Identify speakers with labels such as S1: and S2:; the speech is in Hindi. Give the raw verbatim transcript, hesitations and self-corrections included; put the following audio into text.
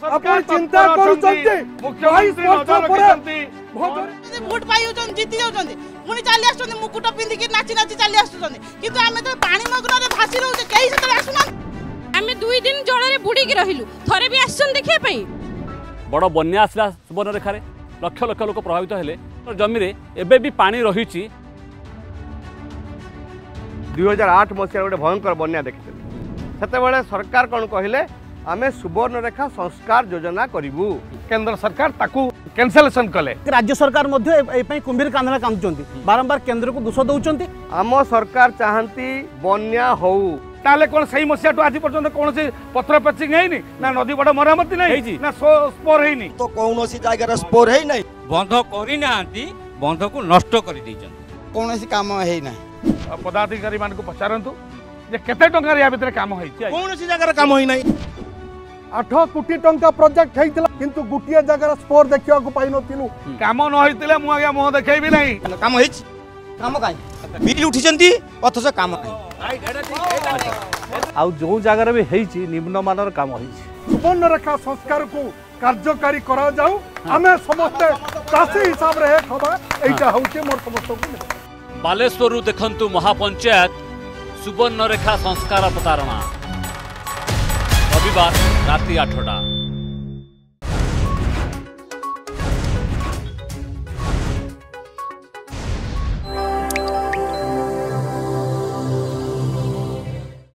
S1: आपण चिंता करूचंती मुख्यमंत्री नजर रखिसंती
S2: वोट पाई होचन जीती जाउचंती पुनी चाली आछन मुकुट पिंदी के नाची नाची चाली आछन किंतु आमे तो पानी मग्न रे भासी रहउचे केही सेतले आसुना आमे दुई दिन जळ रे बुडी के रहिलु थरे भी आछन देखिया पई
S3: बड़ बन्या आसला सुवर्णरेखा रे लक्ष लक्ष लोक प्रभावित हेले जमी रे एबे भी पानी रहिछि
S1: दुई हजार आठ मसीह गोटे भयंकर बन्या देखते से सरकार कौन कहले आमे सुवर्णरेखा संस्कार योजना करूँ केंद्र सरकार ताकू कैंसलेशन कले
S4: राज्य सरकार कुंभीर कांदना कांदुचंती बारंबार केंद्र को दोष दउचंती
S1: आम सरकार चाहती बन्या हो ताले कौन सही मसीहा आज पर्यंत कौन से पत्र पैचिंग है ना नदी बड़ मरामती नहीं ना स्पोर है तो
S5: कौन सी जगह स्पोर है नहीं
S6: बंध करना बंध को नष्ट कर
S5: कौन सी काम है ना
S1: पदाधिकारी मान को पचारतु जे केते टंका या भितर काम होई
S5: कौन सी जगह काम होई नहीं
S1: आठ कोटी टंका प्रोजेक्ट हेइतला किंतु गुटिया जगह स्पोर देखिया को पाइ नथिलु काम न होइतले मु आगे मुह देखैबी नहीं
S5: काम होइछ काम काई बिल उठिचंती अथस काम काई
S4: आ जो जगह भी हेइछि निम्न मानर काम होइछि
S1: सुवर्णरेखा संस्कार को कार्यकारी करा जाऊ हमें समस्त चाषी हिसाब रे खबा एटा होउचे मोर समस्त को
S3: बालेश्वरु देखंतु महापंचायत सुवर्णरेखा संस्कार प्रतारणा रविवार राति आठटा।